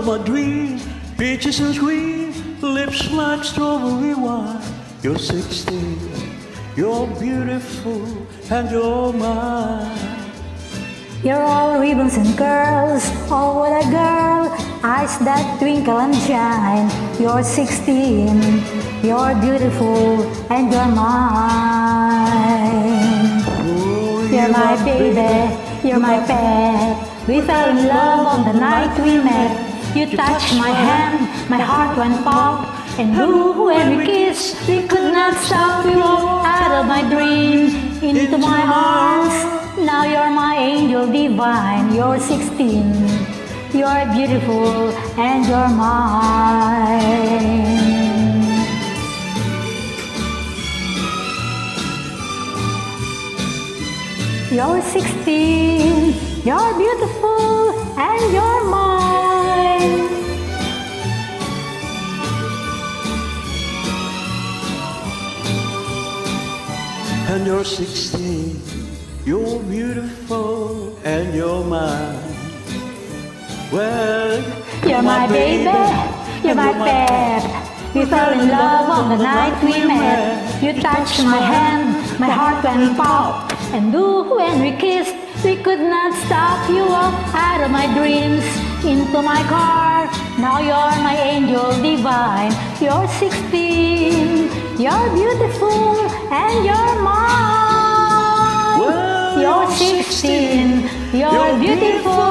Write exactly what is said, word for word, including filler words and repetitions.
of my dream, peaches and cream, lips like strawberry wine. You're sixteen, you're beautiful, and you're mine. You're all ribbons and curls, oh what a girl, eyes that twinkle and shine. You're sixteen, you're beautiful, and you're mine. Oh, You're my baby, you're my pet. We fell in love on the night we met. You touched my hand, my heart went pop. And ooh, when we kissed, we could not stop. You walked out of my dream, into my arms. Now you're my angel divine. You're sixteen, you're beautiful, and you're mine. You're sixteen, you're beautiful, and you're mine. And you're sixteen, you're beautiful, and you're mine. Well, you're my baby, you're my pet. We fell in love on the night we met. You touched my hand, my heart went pop. And ooh, when we kissed, we could not stop. You walked out of my dreams, into my car. Now you're my angel divine. You're sixteen, you're beautiful, and you're mine. well, You're sixteen, you're beautiful,